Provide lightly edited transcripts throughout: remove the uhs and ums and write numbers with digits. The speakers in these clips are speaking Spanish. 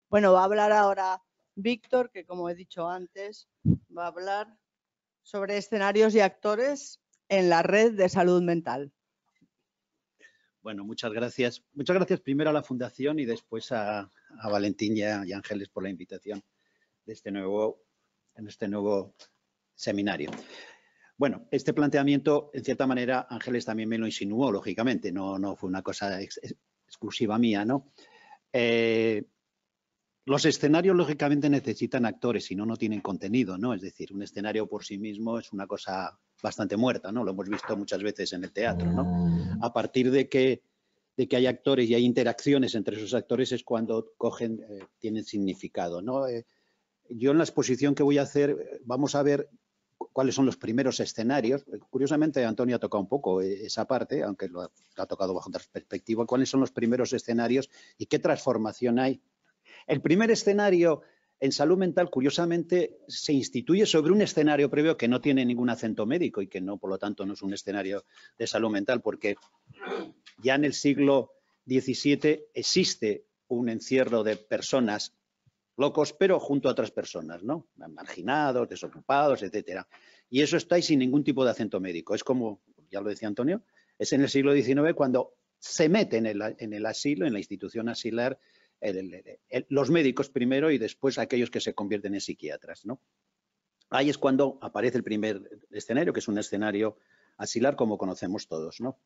Bueno, va a hablar ahora Víctor, que como he dicho antes, va a hablar sobre escenarios y actores en la red de salud mental. Bueno, muchas gracias. Muchas gracias primero a la Fundación y después a Valentín y Ángeles por la invitación de en este nuevo seminario. Bueno, este planteamiento, en cierta manera, Ángeles también me lo insinuó, lógicamente, no fue una cosa exclusiva mía, ¿no? Los escenarios, lógicamente, necesitan actores, si no, no tienen contenido, ¿no? Es decir, un escenario por sí mismo es una cosa bastante muerta, ¿no? Lo hemos visto muchas veces en el teatro, ¿no? A partir de que hay actores y hay interacciones entre esos actores es cuando tienen significado, ¿no? Yo en la exposición que voy a hacer vamos a ver cuáles son los primeros escenarios. Curiosamente, Antonio ha tocado un poco esa parte, aunque lo ha tocado bajo otra perspectiva. ¿Cuáles son los primeros escenarios y qué transformación hay? El primer escenario en salud mental, curiosamente, se instituye sobre un escenario previo que no tiene ningún acento médico y que no, por lo tanto, no es un escenario de salud mental, porque ya en el siglo XVII existe un encierro de personas locos, pero junto a otras personas, ¿no? Marginados, desocupados, etcétera. Y eso está ahí sin ningún tipo de acento médico. Es como, ya lo decía Antonio, es en el siglo XIX cuando se mete en el asilo, en la institución asilar, los médicos primero y después aquellos que se convierten en psiquiatras, ¿no? Ahí es cuando aparece el primer escenario, que es un escenario asilar como conocemos todos, ¿no?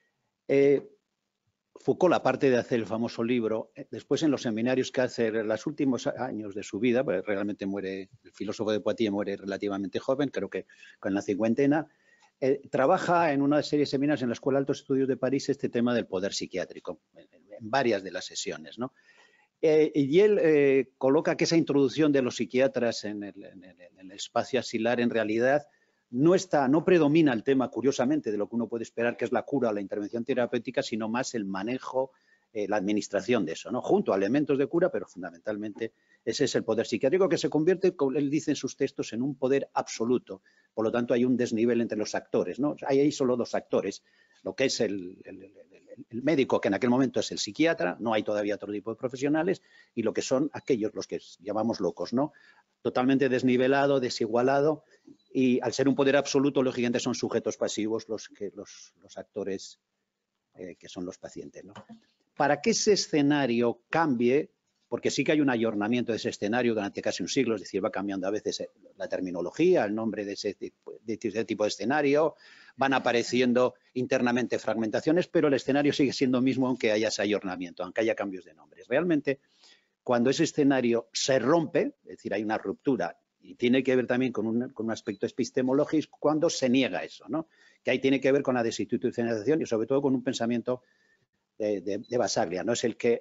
Foucault, aparte de hacer el famoso libro, después en los seminarios que hace en los últimos años de su vida, pues realmente muere, el filósofo de Poitiers muere relativamente joven, creo que con la cincuentena, trabaja en una serie de seminarios en la Escuela de Altos Estudios de París este tema del poder psiquiátrico, en varias de las sesiones, ¿no? Y él coloca que esa introducción de los psiquiatras en el espacio asilar en realidad no predomina el tema, curiosamente, de lo que uno puede esperar, que es la cura o la intervención terapéutica, sino más el manejo, la administración de eso, ¿no? Junto a elementos de cura, pero fundamentalmente ese es el poder psiquiátrico que se convierte, como él dice en sus textos, en un poder absoluto. Por lo tanto, hay un desnivel entre los actores, ¿no? Hay ahí solo dos actores, lo que es el médico, que en aquel momento es el psiquiatra, no hay todavía otro tipo de profesionales, y lo que son aquellos, los que llamamos locos, ¿no? Totalmente desnivelado, desigualado, y al ser un poder absoluto, lógicamente son sujetos pasivos los actores que son los pacientes, ¿no? Para que ese escenario cambie, porque sí que hay un ayornamiento de ese escenario durante casi un siglo, es decir, va cambiando a veces la terminología, el nombre de ese tipo de escenario, van apareciendo internamente fragmentaciones, pero el escenario sigue siendo el mismo aunque haya ese ayornamiento, aunque haya cambios de nombres. Realmente, cuando ese escenario se rompe, es decir, hay una ruptura, y tiene que ver también con un aspecto epistemológico, cuando se niega eso, ¿no? Que ahí tiene que ver con la desinstitucionalización y sobre todo con un pensamiento de Basaglia, ¿no? Es el que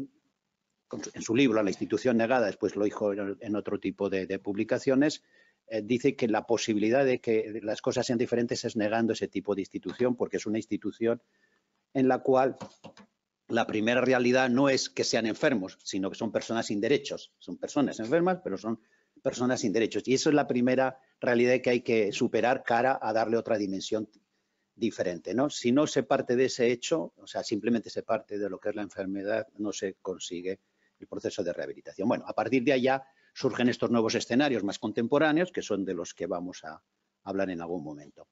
en su libro La institución negada, después lo dijo en otro tipo de publicaciones, dice que la posibilidad de que las cosas sean diferentes es negando ese tipo de institución, porque es una institución en la cual la primera realidad no es que sean enfermos, sino que son personas sin derechos. Son personas enfermas, pero son personas sin derechos. Y eso es la primera realidad que hay que superar cara a darle otra dimensión diferente, ¿no? Si no se parte de ese hecho, o sea, simplemente se parte de lo que es la enfermedad, no se consigue el proceso de rehabilitación. Bueno, a partir de allá surgen estos nuevos escenarios más contemporáneos, que son de los que vamos a hablar en algún momento.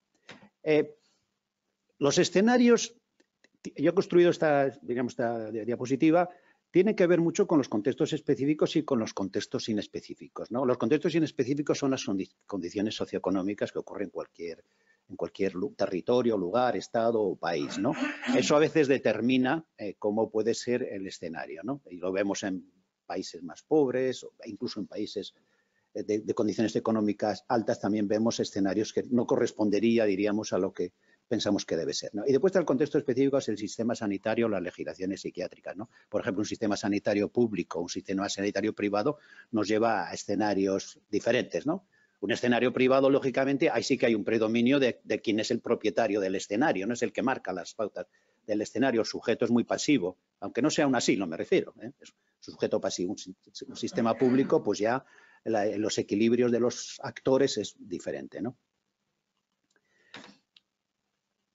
Los escenarios, yo he construido esta diapositiva, tiene que ver mucho con los contextos específicos y con los contextos inespecíficos, ¿no? Los contextos inespecíficos son las condiciones socioeconómicas que ocurren en cualquier territorio, lugar, estado o país, ¿no? Eso a veces determina cómo puede ser el escenario, ¿no? Y lo vemos en países más pobres, o incluso en países de condiciones económicas altas, también vemos escenarios que no correspondería, diríamos, a lo que pensamos que debe ser, ¿no? Y después está el contexto específico, es el sistema sanitario, las legislaciones psiquiátricas, ¿no? Por ejemplo, un sistema sanitario público, un sistema sanitario privado nos lleva a escenarios diferentes, ¿no? Un escenario privado, lógicamente, ahí sí que hay un predominio de quién es el propietario del escenario, no es el que marca las pautas del escenario, el sujeto es muy pasivo, aunque no sea un asilo, me refiero, ¿eh? Es un sujeto pasivo. Un sistema público, pues ya los equilibrios de los actores es diferente, ¿no?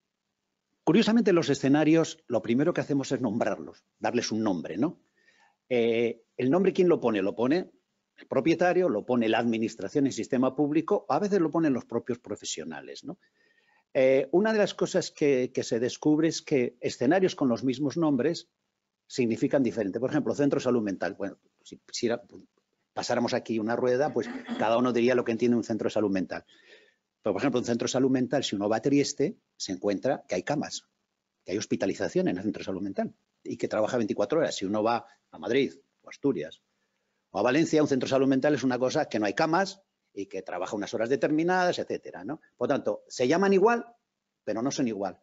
Curiosamente, los escenarios, lo primero que hacemos es nombrarlos, darles un nombre, ¿no? El nombre, ¿quién lo pone? Lo pone el propietario, lo pone la administración, el sistema público, a veces lo ponen los propios profesionales, ¿no? Una de las cosas que se descubre es que escenarios con los mismos nombres significan diferente. Por ejemplo, centro de salud mental. Bueno, si pasáramos aquí una rueda, pues cada uno diría lo que entiende un centro de salud mental. Pero, por ejemplo, un centro de salud mental, si uno va a Trieste, se encuentra que hay camas, que hay hospitalización en el centro de salud mental y que trabaja 24 horas. Si uno va a Madrid o Asturias o a Valencia, un centro de salud mental es una cosa que no hay camas y que trabaja unas horas determinadas, etcétera, ¿no? Por tanto, se llaman igual, pero no son igual.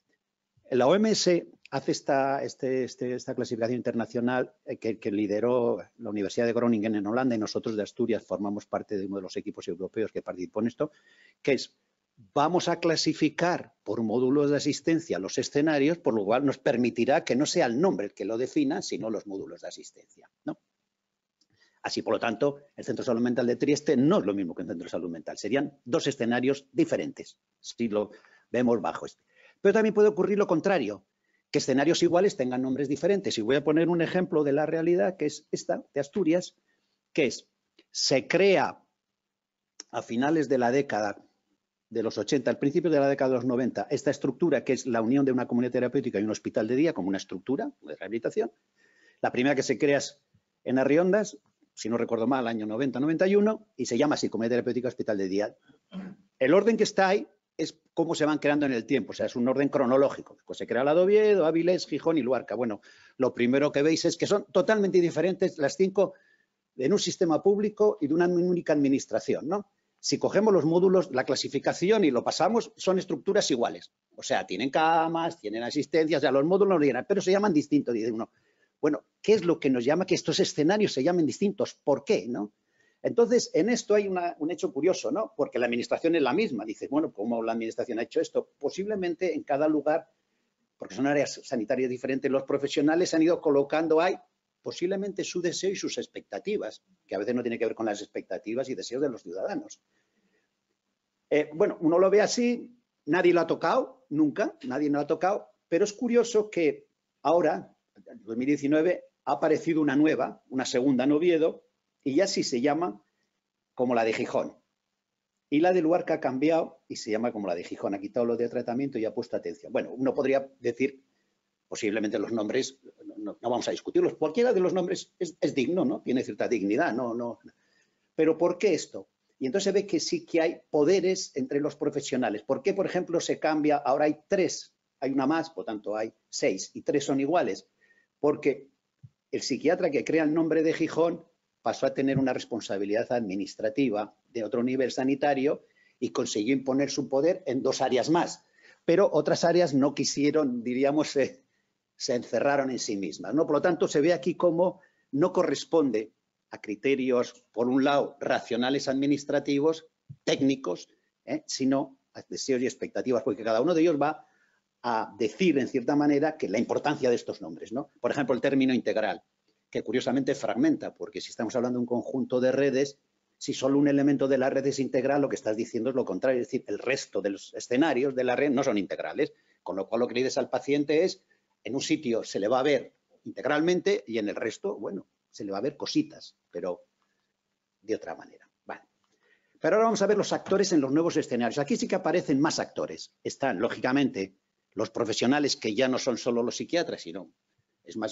La OMS hace esta clasificación internacional que lideró la Universidad de Groningen en Holanda y nosotros de Asturias formamos parte de uno de los equipos europeos que participó en esto, que es, vamos a clasificar por módulos de asistencia los escenarios, por lo cual nos permitirá que no sea el nombre el que lo defina, sino los módulos de asistencia, ¿no? Así, por lo tanto, el Centro de Salud Mental de Trieste no es lo mismo que el Centro de Salud Mental. Serían dos escenarios diferentes, si lo vemos bajo este. Pero también puede ocurrir lo contrario, que escenarios iguales tengan nombres diferentes. Y voy a poner un ejemplo de la realidad, que es esta, de Asturias, que es, se crea a finales de la década de los 80, al principio de la década de los 90, esta estructura que es la unión de una comunidad terapéutica y un hospital de día como una estructura de rehabilitación. La primera que se crea es en Arriondas, si no recuerdo mal, año 90-91, y se llama así, Comunidad Terapéutica Hospital de Día. El orden que está ahí es cómo se van creando en el tiempo, o sea, es un orden cronológico. Pues se crea la de Oviedo, Áviles, Gijón y Luarca. Bueno, lo primero que veis es que son totalmente diferentes las 5 en un sistema público y de una única administración, ¿no? Si cogemos los módulos, la clasificación y lo pasamos, son estructuras iguales. O sea, tienen camas, tienen asistencias, ya los módulos no llenan, pero se llaman distintos, dice uno. Bueno, ¿qué es lo que nos llama que estos escenarios se llamen distintos? ¿Por qué, no? Entonces, en esto hay un hecho curioso, ¿no? Porque la administración es la misma. Dices, bueno, ¿cómo la administración ha hecho esto? Posiblemente en cada lugar, porque son áreas sanitarias diferentes, los profesionales han ido colocando ahí posiblemente su deseo y sus expectativas, que a veces no tiene que ver con las expectativas y deseos de los ciudadanos. Bueno, uno lo ve así, nadie lo ha tocado, nunca, nadie lo ha tocado, pero es curioso que ahora, en 2019, ha aparecido una nueva, una segunda en Oviedo, y ya sí se llama como la de Gijón. Y la de Luarca ha cambiado y se llama como la de Gijón. Ha quitado lo de tratamiento y ha puesto atención. Bueno, uno podría decir, posiblemente los nombres, no vamos a discutirlos, cualquiera de los nombres es digno, ¿no? Tiene cierta dignidad, no. Pero ¿por qué esto? Y entonces se ve que sí que hay poderes entre los profesionales. ¿Por qué, por ejemplo, se cambia? Ahora hay 3, hay una más, por tanto hay 6 y 3 son iguales. Porque el psiquiatra que crea el nombre de Gijón pasó a tener una responsabilidad administrativa de otro nivel sanitario y consiguió imponer su poder en 2 áreas más. Pero otras áreas no quisieron, diríamos, se encerraron en sí mismas, ¿no? Por lo tanto, se ve aquí cómo no corresponde a criterios, por un lado, racionales administrativos, técnicos, sino a deseos y expectativas, porque cada uno de ellos va a decir, en cierta manera, que la importancia de estos nombres, ¿no? Por ejemplo, el término integral, que curiosamente fragmenta, porque si estamos hablando de un conjunto de redes, si solo un elemento de la red es integral, lo que estás diciendo es lo contrario, es decir, el resto de los escenarios de la red no son integrales, con lo cual lo que le dices al paciente es, en un sitio se le va a ver integralmente y en el resto, bueno, se le va a ver cositas, pero de otra manera. Vale. Pero ahora vamos a ver los actores en los nuevos escenarios. Aquí sí que aparecen más actores. Están, lógicamente, los profesionales que ya no son solo los psiquiatras, sino es más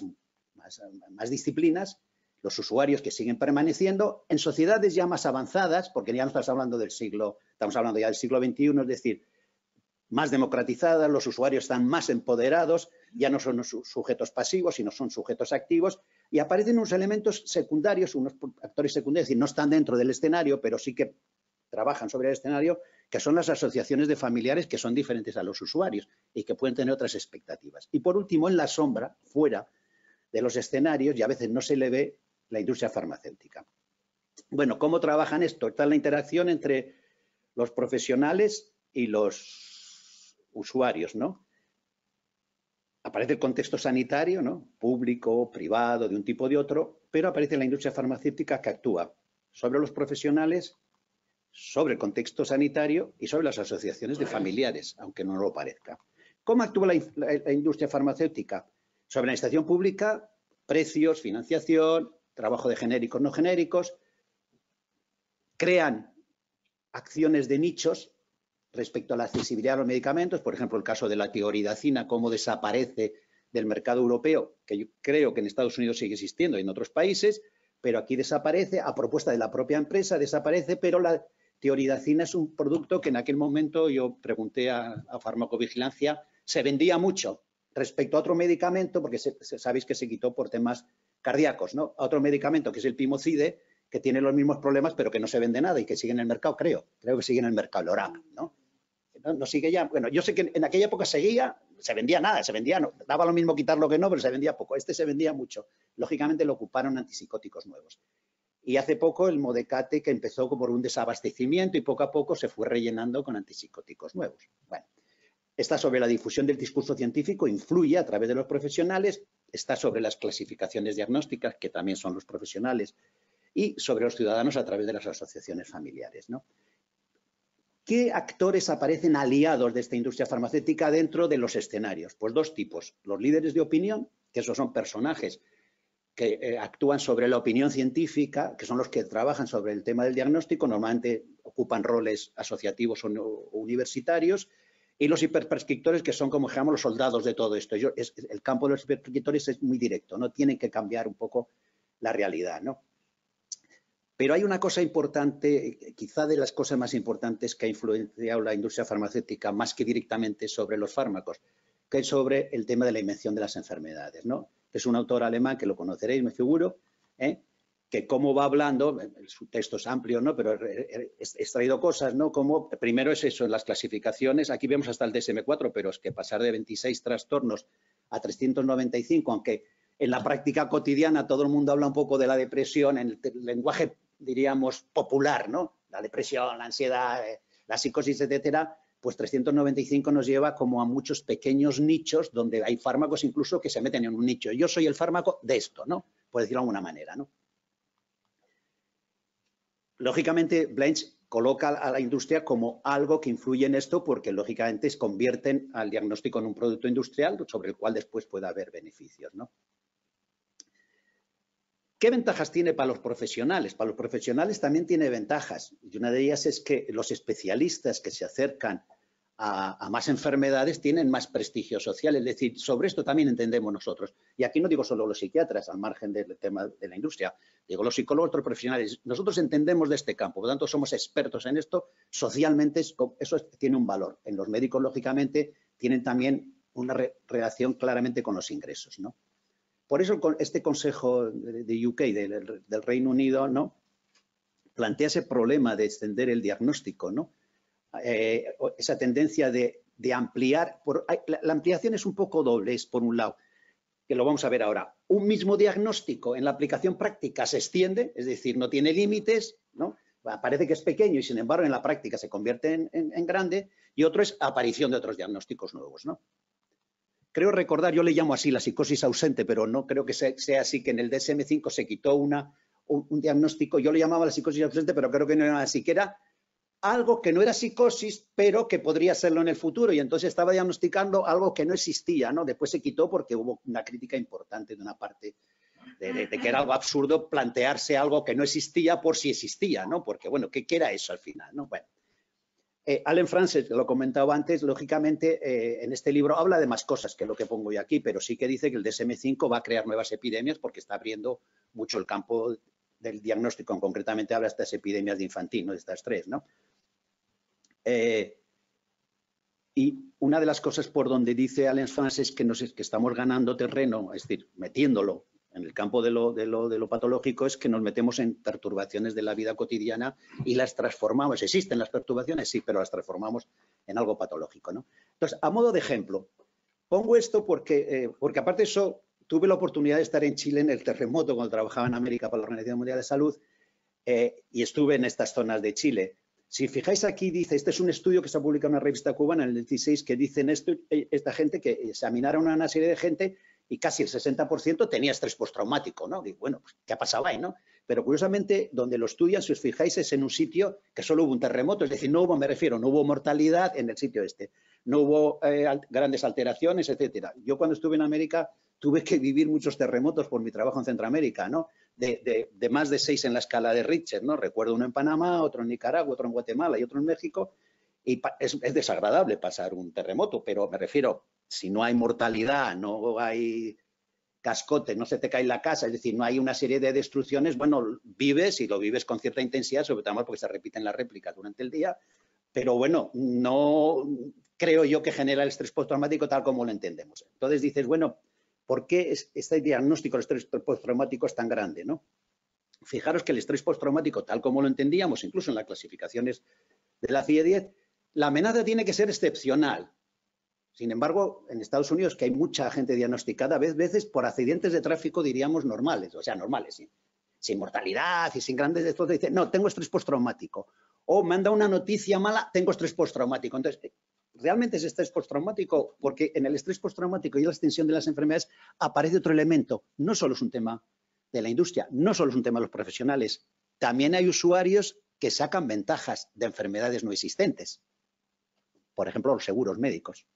disciplinas, los usuarios que siguen permaneciendo en sociedades ya más avanzadas, porque ya no estamos hablando del siglo, estamos hablando ya del siglo XXI, es decir, más democratizadas, los usuarios están más empoderados, ya no son sujetos pasivos, sino son sujetos activos, y aparecen unos elementos secundarios, unos actores secundarios, es decir, no están dentro del escenario, pero sí que trabajan sobre el escenario, que son las asociaciones de familiares que son diferentes a los usuarios y que pueden tener otras expectativas. Y por último, en la sombra, fuera de los escenarios, y a veces no se le ve, la industria farmacéutica. Bueno, ¿cómo trabajan esto? Está la interacción entre los profesionales y los usuarios, ¿no? Aparece el contexto sanitario, ¿no? Público, privado, de un tipo o de otro, pero aparece la industria farmacéutica que actúa sobre los profesionales, sobre el contexto sanitario y sobre las asociaciones de familiares, aunque no lo parezca. ¿Cómo actúa la industria farmacéutica? Sobre la administración pública, precios, financiación, trabajo de genéricos, no genéricos, crean acciones de nichos respecto a la accesibilidad a los medicamentos, por ejemplo, el caso de la tioridacina, cómo desaparece del mercado europeo, que yo creo que en Estados Unidos sigue existiendo y en otros países, pero aquí desaparece, a propuesta de la propia empresa desaparece, pero la tioridacina es un producto que en aquel momento yo pregunté a farmacovigilancia, se vendía mucho respecto a otro medicamento, porque sabéis que se quitó por temas cardíacos, ¿no? A otro medicamento que es el Pimocide, que tiene los mismos problemas, pero que no se vende nada y que sigue en el mercado, creo que sigue en el mercado, el Orap, ¿no? No sigue ya. Bueno, yo sé que en aquella época seguía, se vendía nada, no, daba lo mismo quitarlo que no, pero se vendía poco. Este se vendía mucho. Lógicamente lo ocuparon antipsicóticos nuevos. Y hace poco el Modecate, que empezó por un desabastecimiento y poco a poco se fue rellenando con antipsicóticos nuevos. Bueno, está sobre la difusión del discurso científico, influye a través de los profesionales, está sobre las clasificaciones diagnósticas, que también son los profesionales, y sobre los ciudadanos a través de las asociaciones familiares, ¿no? ¿Qué actores aparecen aliados de esta industria farmacéutica dentro de los escenarios? Pues dos tipos. Los líderes de opinión, que esos son personajes que actúan sobre la opinión científica, que son los que trabajan sobre el tema del diagnóstico, normalmente ocupan roles asociativos o universitarios, y los hiperprescriptores, que son, como digamos, los soldados de todo esto. El campo de los hiperprescriptores es muy directo, no tienen que cambiar un poco la realidad, ¿no? Pero hay una cosa importante, quizá de las cosas más importantes que ha influenciado la industria farmacéutica, más que directamente sobre los fármacos, que es sobre el tema de la invención de las enfermedades, ¿no? Es un autor alemán que lo conoceréis, me figuro, que cómo va hablando, su texto es amplio, ¿no? Pero he extraído cosas, ¿no? Como primero es eso, en las clasificaciones, aquí vemos hasta el DSM-4, pero es que pasar de 26 trastornos a 395, aunque en la práctica cotidiana todo el mundo habla un poco de la depresión, en el lenguaje, diríamos, popular, ¿no? La depresión, la ansiedad, la psicosis, etcétera, pues 395 nos lleva como a muchos pequeños nichos donde hay fármacos incluso que se meten en un nicho. Yo soy el fármaco de esto, ¿no? Por decirlo de alguna manera, ¿no? Lógicamente, Blanch coloca a la industria como algo que influye en esto porque, lógicamente, se convierten al diagnóstico en un producto industrial sobre el cual después puede haber beneficios, ¿no? ¿Qué ventajas tiene para los profesionales? Para los profesionales también tiene ventajas. Y una de ellas es que los especialistas que se acercan a más enfermedades tienen más prestigio social. Es decir, sobre esto también entendemos nosotros. Y aquí no digo solo los psiquiatras, al margen del tema de la industria. Digo los psicólogos, otros profesionales. Nosotros entendemos de este campo, por lo tanto somos expertos en esto. Socialmente eso tiene un valor. En los médicos, lógicamente, tienen también una relación claramente con los ingresos, ¿no? Por eso este Consejo de UK, del Reino Unido, ¿no? Plantea ese problema de extender el diagnóstico, ¿no? Esa tendencia de ampliar. La ampliación es un poco doble, es por un lado, que lo vamos a ver ahora, un mismo diagnóstico en la aplicación práctica se extiende, es decir, no tiene límites, ¿no? Parece que es pequeño y sin embargo en la práctica se convierte en grande, y otro es aparición de otros diagnósticos nuevos, ¿no? Creo recordar, yo le llamo así la psicosis ausente, pero no creo que sea así, que en el DSM-5 se quitó un diagnóstico, yo le llamaba la psicosis ausente, pero creo que no era así, que era algo que no era psicosis, pero que podría serlo en el futuro, y entonces estaba diagnosticando algo que no existía, ¿no? Después se quitó porque hubo una crítica importante de una parte de que era algo absurdo plantearse algo que no existía por si existía, ¿no? Porque, bueno, ¿qué era eso al final, no? Bueno. Allen Frances, lo comentaba antes, lógicamente en este libro habla de más cosas que lo que pongo yo aquí, pero sí que dice que el DSM-5 va a crear nuevas epidemias porque está abriendo mucho el campo del diagnóstico, concretamente habla de estas epidemias de infantil, ¿no? De estas tres, ¿no? Y una de las cosas por donde dice Allen Frances que estamos ganando terreno, es decir, metiéndolo en el campo de lo patológico, es que nos metemos en perturbaciones de la vida cotidiana y las transformamos. ¿Existen las perturbaciones? Sí, pero las transformamos en algo patológico, ¿no? Entonces, a modo de ejemplo, pongo esto porque aparte de eso, tuve la oportunidad de estar en Chile en el terremoto cuando trabajaba en América para la Organización Mundial de Salud y estuve en estas zonas de Chile. Si fijáis aquí, dice, este es un estudio que se ha publicado en una revista cubana en el 16, que dicen esta gente que examinaron a una serie de gente y casi el 60% tenía estrés postraumático, ¿no? Digo, bueno, pues, ¿qué ha pasado ahí, no? Pero curiosamente, donde lo estudian, si os fijáis, es en un sitio que solo hubo un terremoto, es decir, no hubo, me refiero, no hubo mortalidad en el sitio este, no hubo grandes alteraciones, etcétera. Yo cuando estuve en América tuve que vivir muchos terremotos por mi trabajo en Centroamérica, ¿no? De más de 6 en la escala de Richter, ¿no? Recuerdo uno en Panamá, otro en Nicaragua, otro en Guatemala y otro en México. Y es desagradable pasar un terremoto, pero me refiero, si no hay mortalidad, no hay cascote, no se te cae la casa, es decir, no hay una serie de destrucciones, bueno, vives y lo vives con cierta intensidad, sobre todo porque se repiten las réplicas durante el día, pero bueno, no creo yo que genera el estrés postraumático tal como lo entendemos. Entonces dices, bueno, ¿por qué este diagnóstico del estrés postraumático es tan grande, ¿no? Fijaros que el estrés postraumático, tal como lo entendíamos, incluso en las clasificaciones de la CIE-10, la amenaza tiene que ser excepcional. Sin embargo, en Estados Unidos, que hay mucha gente diagnosticada, a veces por accidentes de tráfico diríamos normales, o sea, normales, ¿sí? Sin mortalidad y sin grandes destrozos, dicen, no, tengo estrés postraumático. O me han dado una noticia mala, tengo estrés postraumático. Entonces, realmente es estrés postraumático, porque en el estrés postraumático y la extensión de las enfermedades aparece otro elemento. No solo es un tema de la industria, no solo es un tema de los profesionales, también hay usuarios que sacan ventajas de enfermedades no existentes. Por ejemplo, los seguros médicos.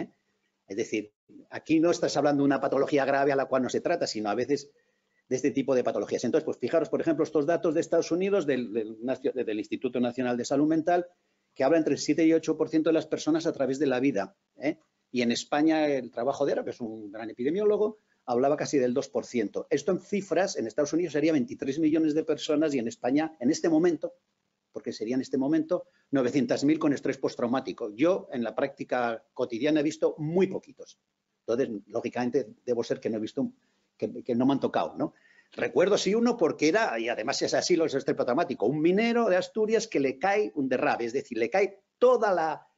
Es decir, aquí no estás hablando de una patología grave a la cual no se trata, sino a veces de este tipo de patologías. Entonces, pues fijaros, por ejemplo, estos datos de Estados Unidos, del Instituto Nacional de Salud Mental, que habla entre el 7 y 8% de las personas a través de la vida. Y en España, el trabajo de Aro, que es un gran epidemiólogo, hablaba casi del 2%. Esto en cifras, en Estados Unidos sería 23 millones de personas y en España, en este momento, porque sería en este momento 900.000 con estrés postraumático. Yo, en la práctica cotidiana, he visto muy poquitos. Entonces, lógicamente, debo ser que no he visto, que no me han tocado, ¿no? Recuerdo sí uno porque era, y además es así lo del estrés postraumático, un minero de Asturias que le cae un derrame, es decir, le cae toda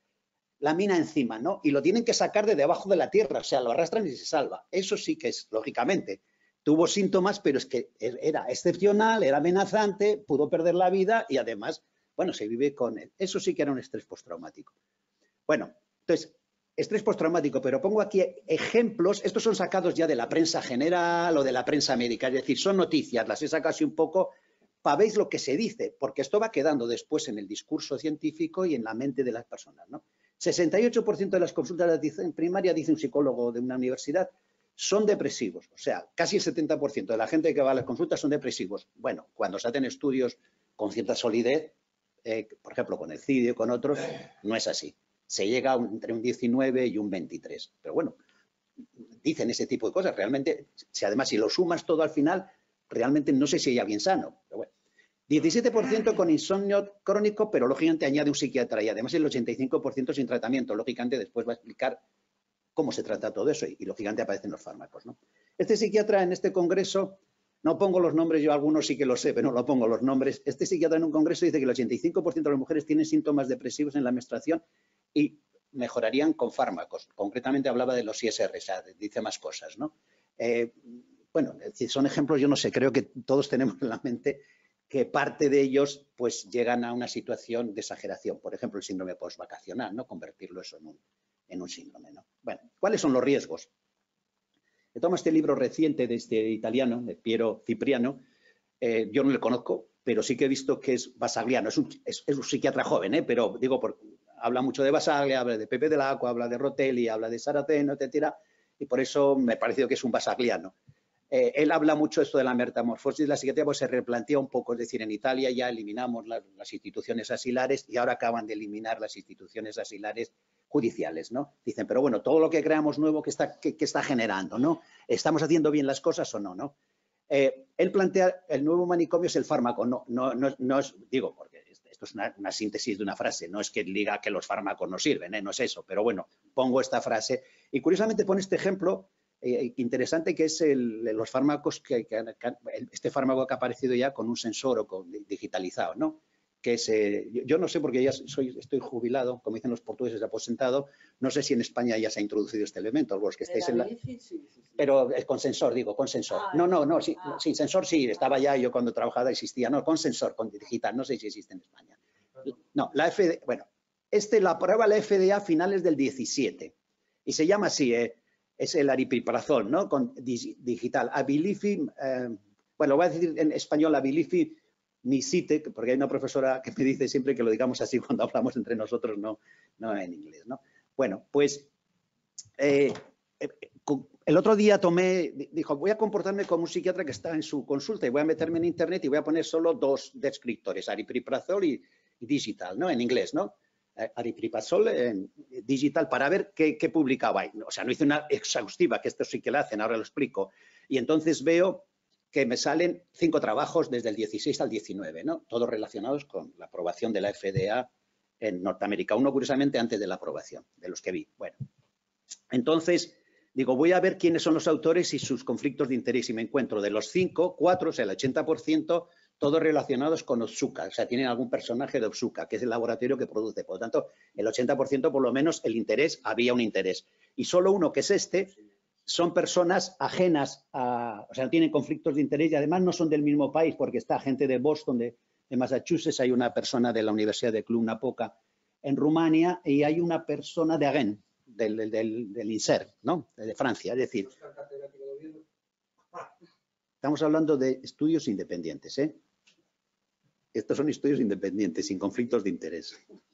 la mina encima, ¿no? Y lo tienen que sacar de debajo de la tierra, o sea, lo arrastran y se salva. Eso sí que es, lógicamente, tuvo síntomas, pero es que era excepcional, era amenazante, pudo perder la vida y además, bueno, se vive con él. Eso sí que era un estrés postraumático. Bueno, entonces, estrés postraumático, pero pongo aquí ejemplos, estos son sacados ya de la prensa general o de la prensa médica, es decir, son noticias, las he sacado así un poco para ver lo que se dice, porque esto va quedando después en el discurso científico y en la mente de las personas, ¿no? 68% de las consultas de primaria, dice un psicólogo de una universidad, son depresivos. O sea, casi el 70% de la gente que va a las consultas son depresivos. Bueno, cuando se hacen estudios con cierta solidez, por ejemplo, con el CIDE o con otros, no es así. Se llega entre un 19 y un 23. Pero bueno, dicen ese tipo de cosas. Realmente, además, si lo sumas todo al final, realmente no sé si hay alguien sano. Pero bueno. 17% con insomnio crónico, pero lógicamente añade un psiquiatra y además el 85% sin tratamiento. Lógicamente después va a explicar cómo se trata todo eso y lógicamente aparecen los fármacos, ¿no? Este psiquiatra en este congreso, no pongo los nombres, yo algunos sí que lo sé, pero no pongo los nombres. Este psiquiatra en un congreso dice que el 85% de las mujeres tienen síntomas depresivos en la menstruación y mejorarían con fármacos. Concretamente hablaba de los ISR, o sea, dice más cosas, ¿no? Bueno, son ejemplos, yo no sé, creo que todos tenemos en la mente que parte de ellos pues llegan a una situación de exageración. Por ejemplo, el síndrome postvacacional, ¿no? Convertirlo eso en un síndrome, ¿no? Bueno, ¿cuáles son los riesgos? Yo tomo este libro reciente de este italiano, de Piero Cipriano. Yo no le conozco, pero sí que he visto que es basagliano. Es un psiquiatra joven, pero digo, habla mucho de Basaglia, habla de Pepe Dell'Acqua, habla de Rotelli, habla de Saraceno, etcétera, y por eso me ha parecido que es un basagliano. Él habla mucho esto de la metamorfosis de la psiquiatría, pues se replantea un poco, es decir, en Italia ya eliminamos las instituciones asilares y ahora acaban de eliminar las instituciones asilares judiciales, ¿no? Dicen, pero bueno, todo lo que creamos nuevo, ¿qué está generando, no? ¿Estamos haciendo bien las cosas o no, no? Él plantea, el nuevo manicomio es el fármaco, no es, digo, porque esto es una síntesis de una frase, no es que diga que los fármacos no sirven, no es eso, pero bueno, pongo esta frase y curiosamente pone este ejemplo interesante que es los fármacos, este fármaco que ha aparecido ya con un sensor o digitalizado, ¿no? Que es, yo no sé porque ya estoy jubilado, como dicen los portugueses, aposentado, no sé si en España ya se ha introducido este elemento, los que estáis en la... Sí. Pero con sensor, digo, con sensor. No, sí, sin sensor sí, estaba ya yo cuando trabajaba existía, no, con sensor, con digital, no sé si existe en España. No, la FDA, bueno, la aprueba la FDA a finales del 17 y se llama así, es el aripiprazol, ¿no? Con digital. Abilify, bueno, voy a decir en español Abilify Nisite, porque hay una profesora que me dice siempre que lo digamos así cuando hablamos entre nosotros, no en inglés, ¿no? Bueno, pues el otro día dijo, voy a comportarme como un psiquiatra que está en su consulta y voy a meterme en internet y voy a poner solo 2 descriptores, aripiprazol y digital, ¿no? En inglés, ¿no? Aripiprazol en digital para ver qué publicaba. O sea, no hice una exhaustiva, que esto sí que la hacen, ahora lo explico. Y entonces veo que me salen 5 trabajos desde el 16 al 19, ¿no? Todos relacionados con la aprobación de la FDA en Norteamérica. Uno, curiosamente, antes de la aprobación, de los que vi. Bueno, entonces digo, voy a ver quiénes son los autores y sus conflictos de interés. Y me encuentro de los 5, 4, o sea, el 80%, todos relacionados con Otsuka. O sea, tienen algún personaje de Otsuka, que es el laboratorio que produce. Por lo tanto, el 80%, por lo menos, el interés, había un interés. Y solo uno, que es este, son personas ajenas o sea, tienen conflictos de interés y además no son del mismo país, porque está gente de Boston, de Massachusetts, hay una persona de la Universidad de Cluj-Napoca en Rumania y hay una persona de Agen, del INSERM, ¿no? De Francia. Es decir, estamos hablando de estudios independientes, ¿eh? Estos son estudios independientes, sin conflictos de interés.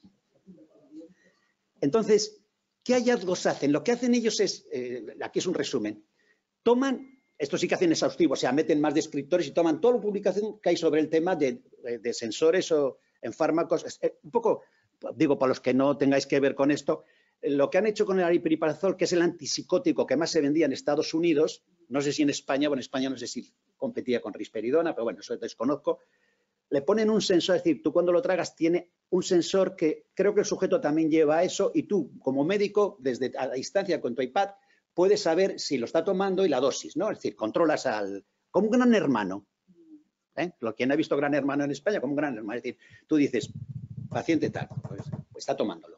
Entonces, ¿qué hallazgos hacen? Lo que hacen ellos es, aquí es un resumen, toman, esto sí que hacen exhaustivo, o sea, meten más descriptores y toman toda la publicación que hay sobre el tema de sensores o en fármacos. Un poco, digo, para los que no tengáis que ver con esto, lo que han hecho con el aripiprazol, que es el antipsicótico que más se vendía en Estados Unidos, no sé si en España, bueno, en España no sé si competía con risperidona, pero bueno, eso desconozco, le ponen un sensor, es decir, tú cuando lo tragas tiene un sensor que creo que el sujeto también lleva eso y tú, como médico, desde a distancia con tu iPad, puedes saber si lo está tomando y la dosis, ¿no? Es decir, controlas como un gran hermano. Quien ha visto Gran Hermano en España, como un gran hermano. Es decir, tú dices, paciente tal, pues está tomándolo.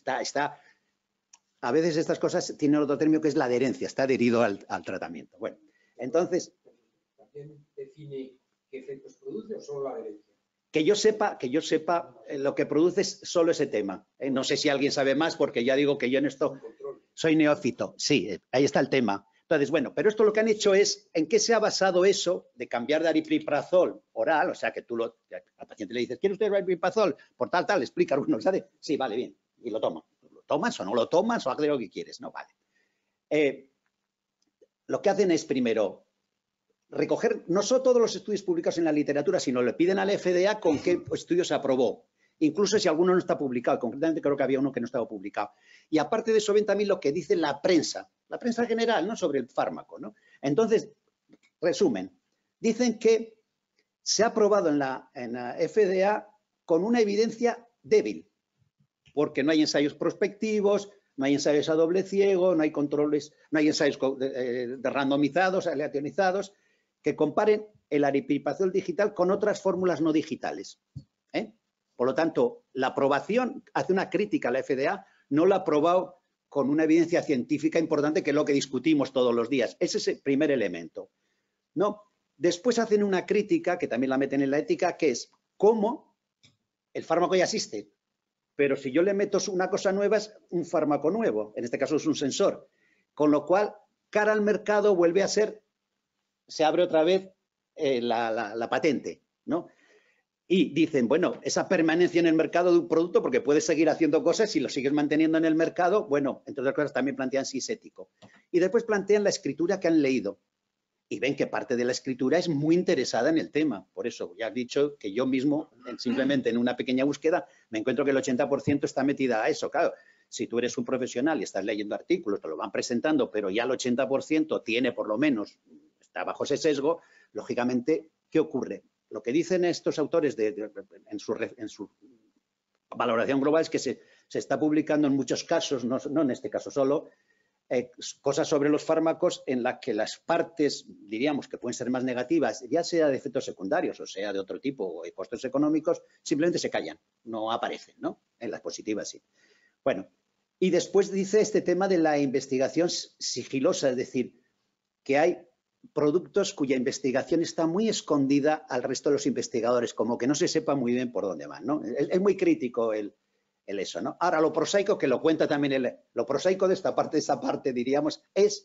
A veces estas cosas tienen otro término que es la adherencia, está adherido al tratamiento. Bueno, entonces... ¿También define qué efectos produce o solo la adherencia? Que yo sepa, lo que produce es solo ese tema. No sé si alguien sabe más, porque ya digo que yo en esto soy neófito. Sí, ahí está el tema. Entonces, bueno, pero esto lo que han hecho es, ¿en qué se ha basado eso de cambiar de aripiprazol oral? O sea, que tú al paciente le dices, ¿quiere usted aripiprazol? Por tal, explica uno, ¿sabe? Sí, vale, bien. Y lo toma. ¿Lo tomas o no lo tomas? O haz lo que quieres. No, vale. Lo que hacen es, primero, recoger no solo todos los estudios publicados en la literatura, sino le piden a la FDA con qué estudio se aprobó. Incluso si alguno no está publicado, concretamente creo que había uno que no estaba publicado. Y aparte de eso ven también lo que dice la prensa general, ¿no? Sobre el fármaco, ¿no? Entonces, resumen, dicen que se ha aprobado en la FDA con una evidencia débil, porque no hay ensayos prospectivos, no hay ensayos a doble ciego, no hay controles, no hay ensayos de randomizados, aleatorizados, que comparen el aripiprazol digital con otras fórmulas no digitales. Por lo tanto, la aprobación hace una crítica a la FDA, no la ha aprobado con una evidencia científica importante, que es lo que discutimos todos los días. Ese es el primer elemento. ¿No? Después hacen una crítica, que también la meten en la ética, que es cómo el fármaco ya existe, pero si yo le meto una cosa nueva es un fármaco nuevo, en este caso es un sensor, con lo cual, cara al mercado vuelve a ser, se abre otra vez la patente, ¿no? Y dicen, bueno, esa permanencia en el mercado de un producto, porque puedes seguir haciendo cosas si lo sigues manteniendo en el mercado, bueno, entre otras cosas también plantean si es ético. Y después plantean la escritura que han leído. Y ven que parte de la escritura es muy interesada en el tema. Por eso, ya he dicho que yo mismo, simplemente en una pequeña búsqueda, me encuentro que el 80% está metida a eso. Claro, si tú eres un profesional y estás leyendo artículos, te lo van presentando, pero ya el 80% tiene por lo menos, está bajo ese sesgo, lógicamente, ¿qué ocurre? Lo que dicen estos autores en su valoración global es que se está publicando en muchos casos, no en este caso solo, cosas sobre los fármacos en las que las partes, diríamos, que pueden ser más negativas, ya sea de efectos secundarios o sea de otro tipo o de costos económicos, simplemente se callan, no aparecen, ¿no? En las positivas sí. Bueno, y después dice este tema de la investigación sigilosa, es decir, que hay productos cuya investigación está muy escondida al resto de los investigadores, como que no se sepa muy bien por dónde van, ¿no? Es muy crítico el eso, ¿no? Ahora, lo prosaico, que lo cuenta también lo prosaico de esta parte, diríamos, es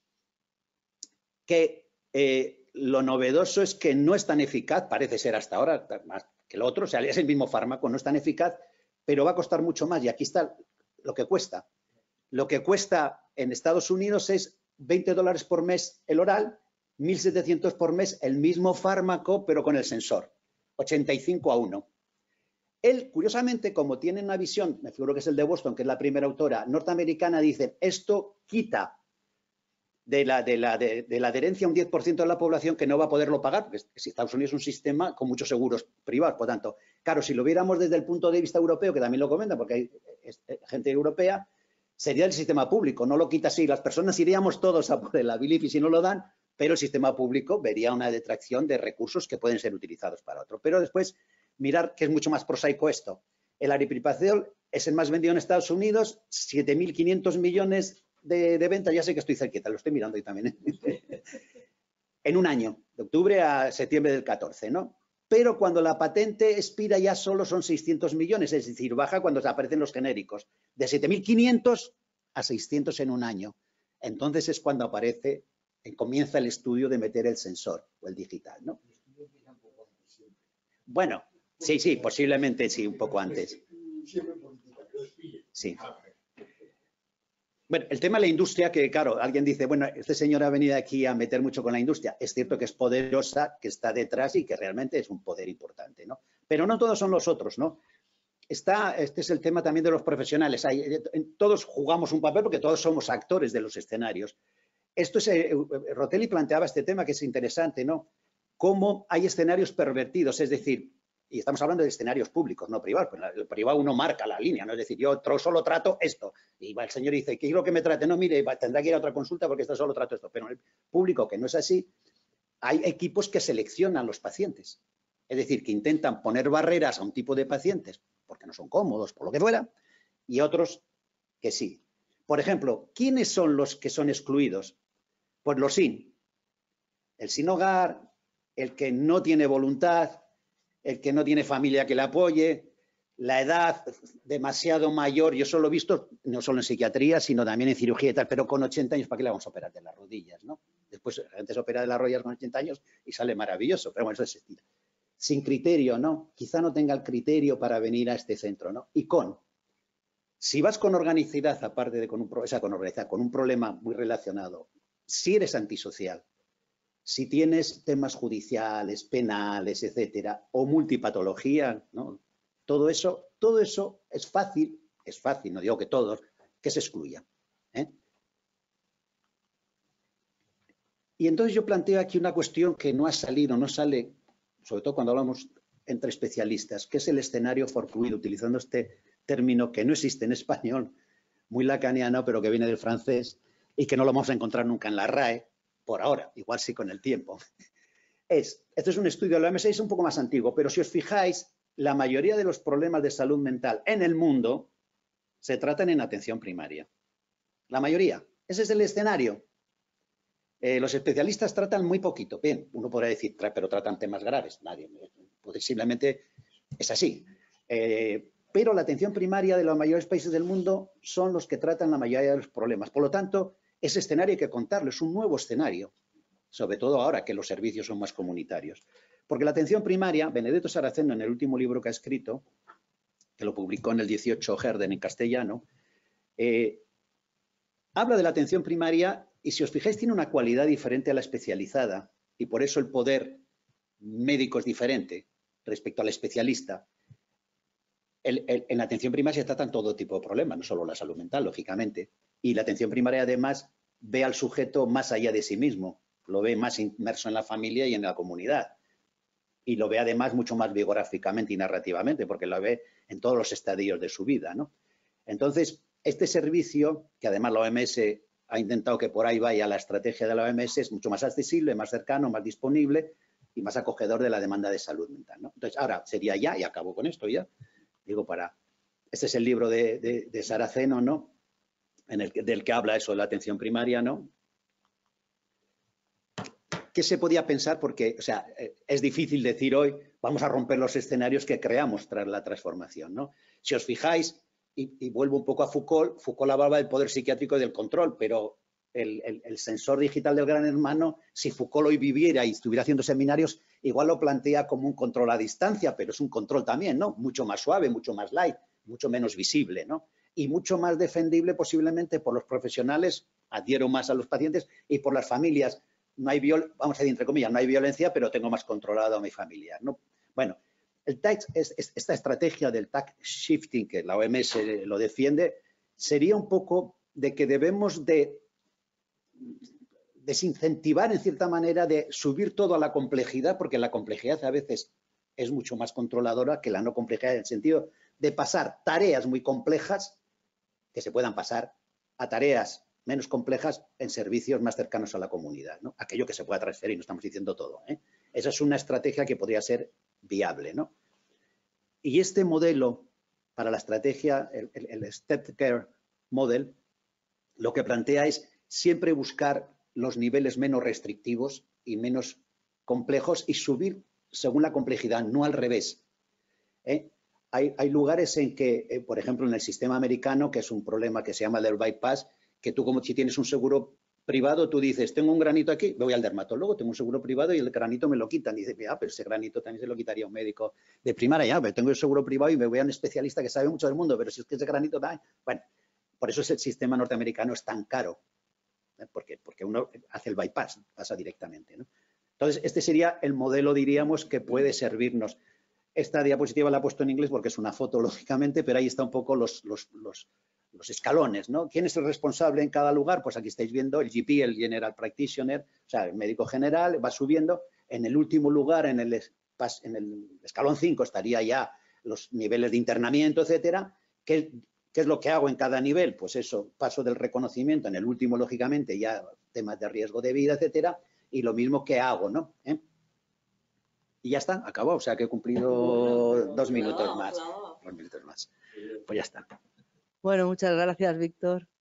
que lo novedoso es que no es tan eficaz, parece ser hasta ahora, más que lo otro, o sea, es el mismo fármaco, no es tan eficaz, pero va a costar mucho más. Y aquí está lo que cuesta. Lo que cuesta en Estados Unidos es $20 por mes el oral, 1.700 por mes el mismo fármaco, pero con el sensor, 85:1. Él, curiosamente, como tiene una visión, me figuro que es el de Boston, que es la primera autora norteamericana, dice, esto quita de la adherencia un 10% de la población que no va a poderlo pagar, porque si Estados Unidos es un sistema con muchos seguros privados, por tanto, claro, si lo viéramos desde el punto de vista europeo, que también lo comenta, porque hay gente europea, sería el sistema público, no lo quita así, las personas iríamos todos a por el Abilify si no lo dan, pero el sistema público vería una detracción de recursos que pueden ser utilizados para otro. Pero después, mirar que es mucho más prosaico esto. El aripiprazol es el más vendido en Estados Unidos, 7.500 millones de ventas, ya sé que estoy cerquita, lo estoy mirando ahí también, en un año, de octubre a septiembre del 14, ¿no? Pero cuando la patente expira ya solo son 600 millones, es decir, baja cuando aparecen los genéricos, de 7.500 a 600 en un año. Entonces es cuando comienza el estudio de meter el sensor o el digital, ¿no? Bueno, sí, posiblemente sí, un poco antes. Sí. Bueno, el tema de la industria, que claro, alguien dice, bueno, este señor ha venido aquí a meter mucho con la industria. Es cierto que es poderosa, que está detrás y que realmente es un poder importante, ¿no? Pero no todos son los otros, ¿no? Este es el tema también de los profesionales. Todos jugamos un papel porque todos somos actores de los escenarios. Rotelli planteaba este tema que es interesante, ¿no? Cómo hay escenarios pervertidos, es decir, y estamos hablando de escenarios públicos, no privados, pues el privado uno marca la línea, ¿no? Es decir, yo solo trato esto, y va el señor y dice, ¿qué quiero que me trate? No, mire, tendrá que ir a otra consulta porque esto solo trato esto, pero en el público, que no es así, hay equipos que seleccionan los pacientes, es decir, que intentan poner barreras a un tipo de pacientes porque no son cómodos, por lo que fuera, y otros que sí. Por ejemplo, ¿quiénes son los que son excluidos? Pues los SIN, el sin hogar, el que no tiene voluntad, el que no tiene familia que le apoye, la edad demasiado mayor, yo solo he visto, no solo en psiquiatría, sino también en cirugía y tal, pero con 80 años, ¿para qué le vamos a operar de las rodillas, no? Después la gente se opera de las rodillas con 80 años y sale maravilloso, pero bueno, eso es estilo. Sin criterio, ¿no? Quizá no tenga el criterio para venir a este centro, ¿no? Y si vas con organicidad, aparte de con un problema muy relacionado, si eres antisocial, si tienes temas judiciales, penales, etcétera, o multipatología, ¿no? Todo eso es fácil, no digo que todos, que se excluya, ¿eh? Y entonces yo planteo aquí una cuestión que no sale, sobre todo cuando hablamos entre especialistas, que es el escenario fortuito, utilizando este término que no existe en español, muy lacaniano, pero que viene del francés y que no lo vamos a encontrar nunca en la RAE, por ahora, igual sí con el tiempo. Este es un estudio de la OMS, es un poco más antiguo, pero si os fijáis, la mayoría de los problemas de salud mental en el mundo se tratan en atención primaria. La mayoría. Ese es el escenario. Los especialistas tratan muy poquito. Bien, uno podría decir, pero tratan temas graves. Nadie, posiblemente es así. Pero la atención primaria de los mayores países del mundo son los que tratan la mayoría de los problemas. Por lo tanto, ese escenario hay que contarlo, es un nuevo escenario, sobre todo ahora que los servicios son más comunitarios. Porque la atención primaria, Benedetto Saraceno, en el último libro que ha escrito, que lo publicó en el 18 Herden en castellano, habla de la atención primaria y, si os fijáis, tiene una cualidad diferente a la especializada y por eso el poder médico es diferente respecto al especialista. En la atención primaria se tratan todo tipo de problemas, no solo la salud mental, lógicamente. Y la atención primaria, además, ve al sujeto más allá de sí mismo, lo ve más inmerso en la familia y en la comunidad. Y lo ve, además, mucho más biográficamente y narrativamente, porque lo ve en todos los estadios de su vida, ¿no? Entonces, este servicio, que además la OMS ha intentado que por ahí vaya la estrategia de la OMS, es mucho más accesible, más cercano, más disponible y más acogedor de la demanda de salud mental, ¿no? Entonces, ahora sería ya, y acabo con esto ya, digo, este es el libro de Saraceno, ¿no? Del que habla eso de la atención primaria, ¿no? ¿Qué se podía pensar? Porque, o sea, es difícil decir hoy, vamos a romper los escenarios que creamos tras la transformación, ¿no? Si os fijáis, y vuelvo un poco a Foucault hablaba del poder psiquiátrico y del control, pero el sensor digital del gran hermano, si Foucault hoy viviera y estuviera haciendo seminarios, igual lo plantea como un control a distancia, pero es un control también, ¿no? Mucho más suave, mucho más light, mucho menos visible, ¿no? Y mucho más defendible posiblemente por los profesionales adhiero más a los pacientes y por las familias no hay vamos a decir entre comillas, no hay violencia, pero tengo más controlado a mi familia, ¿no? Bueno, esta estrategia del tag shifting que la OMS lo defiende sería un poco de que debemos de desincentivar en cierta manera de subir todo a la complejidad, porque la complejidad a veces es mucho más controladora que la no complejidad, en el sentido de pasar tareas muy complejas que se puedan pasar a tareas menos complejas en servicios más cercanos a la comunidad, ¿no? Aquello que se pueda transferir, no estamos diciendo todo, ¿eh? Esa es una estrategia que podría ser viable, ¿no? Y este modelo para la estrategia, el Step Care Model, lo que plantea es siempre buscar los niveles menos restrictivos y menos complejos y subir según la complejidad, no al revés. Hay lugares en que, por ejemplo, en el sistema americano, que es un problema que se llama el bypass, que tú como si tienes un seguro privado, tú dices, tengo un granito aquí, me voy al dermatólogo, tengo un seguro privado y el granito me lo quitan. Dice, pero ese granito también se lo quitaría un médico de primaria, ya, pero tengo el seguro privado y me voy a un especialista que sabe mucho del mundo, pero si es que ese granito da... Bueno, por eso el sistema norteamericano es tan caro, ¿eh? Porque uno hace el bypass, pasa directamente, ¿no? Entonces, este sería el modelo, diríamos, que puede servirnos. Esta diapositiva la he puesto en inglés porque es una foto, lógicamente, pero ahí está un poco los escalones, ¿no? ¿Quién es el responsable en cada lugar? Pues aquí estáis viendo el GP, el General Practitioner, o sea, el médico general, va subiendo. En el último lugar, en el escalón 5, estaría ya los niveles de internamiento, etcétera. ¿Qué es lo que hago en cada nivel? Pues eso, paso del reconocimiento. En el último, lógicamente, ya temas de riesgo de vida, etcétera. Y lo mismo que hago, ¿no? Y ya está, acabó. O sea, que he cumplido 2 minutos más. 2 minutos más. Pues ya está. Bueno, muchas gracias, Víctor.